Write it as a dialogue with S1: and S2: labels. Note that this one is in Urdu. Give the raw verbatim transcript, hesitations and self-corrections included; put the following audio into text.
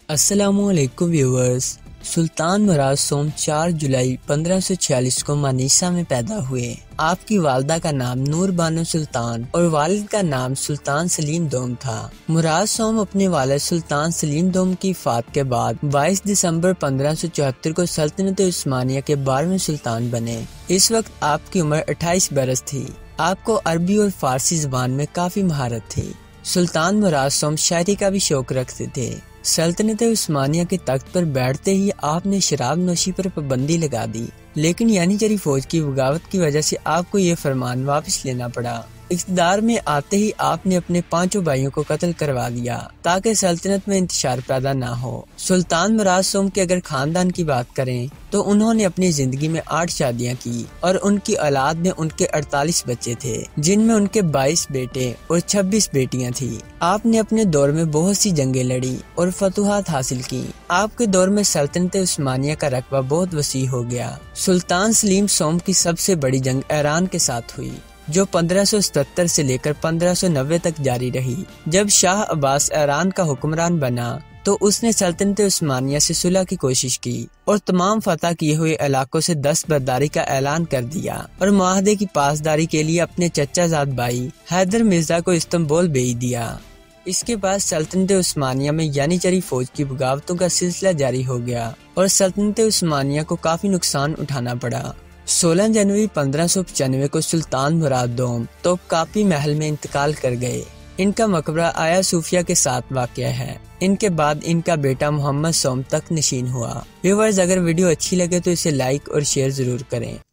S1: السلام علیکم ویورز۔ سلطان مراد سوم چار جولائی پندرہ سو چھیالیس کو مانیسا میں پیدا ہوئے۔ آپ کی والدہ کا نام نور بانو سلطان اور والد کا نام سلطان سلیم دوم تھا۔ مراد سوم اپنے والد سلطان سلیم دوم کی وفات کے بعد بائیس دسمبر پندرہ سو چوہتر کو سلطنت عثمانیہ کے بارہویں سلطان بنے۔ اس وقت آپ کی عمر اٹھائیس برس تھی۔ آپ کو عربی اور فارسی زبان میں کافی مہارت تھی۔ سلطان مراد سوم شاعری کا بھی شوق رکھتے تھے۔ سلطنت عثمانیہ کے تخت پر بیٹھتے ہی آپ نے شراب نوشی پر پابندی لگا دی، لیکن یانیچری فوج کی بغاوت کی وجہ سے آپ کو یہ فرمان واپس لینا پڑا۔ اقتدار میں آتے ہی آپ نے اپنے پانچوں بھائیوں کو قتل کروا دیا تاکہ سلطنت میں انتشار پیدا نہ ہو۔ سلطان مراد سوم کے اگر خاندان کی بات کریں تو انہوں نے اپنی زندگی میں آٹھ شادیاں کی اور ان کی اولاد میں ان کے اڑتالیس بچے تھے، جن میں ان کے بائیس بیٹے اور چھبیس بیٹیاں تھیں۔ آپ نے اپنے دور میں بہت سی جنگیں لڑی اور فتوحات حاصل کی۔ آپ کے دور میں سلطنت عثمانیہ کا رقبہ بہت وسیع ہو گیا۔ سلطان سلیم سوم کی سب سے بڑی جنگ ایران کے ساتھ ہوئی، جو پندرہ سو ستتر سے لے کر پندرہ سو نوے تک جاری رہی۔ جب شاہ عباس ایران کا حکمران بنا تو اس نے سلطنت عثمانیہ سے صلح کی کوشش کی اور تمام فتح کیے ہوئے علاقوں سے دست برداری کا اعلان کر دیا اور معاہدے کی پاسداری کے لیے اپنے چچا زاد بھائی حیدر مرزا کو استنبول بھیج دیا۔ اس کے بعد سلطنت عثمانیہ میں یانیچری فوج کی بغاوتوں کا سلسلہ جاری ہو گیا اور سلطنت عثمانیہ کو کافی نقصان اٹھانا پڑا۔ سولہ جنوری پندرہ سو پچانوے کو سلطان مراد دوم توپکاپی محل میں انتقال کر گئے۔ ان کا مقبرہ آیا صوفیہ کے ساتھ واقع ہے۔ ان کے بعد ان کا بیٹا محمد سوم تخت نشین ہوا۔ ویورز، اگر ویڈیو اچھی لگے تو اسے لائک اور شیئر ضرور کریں۔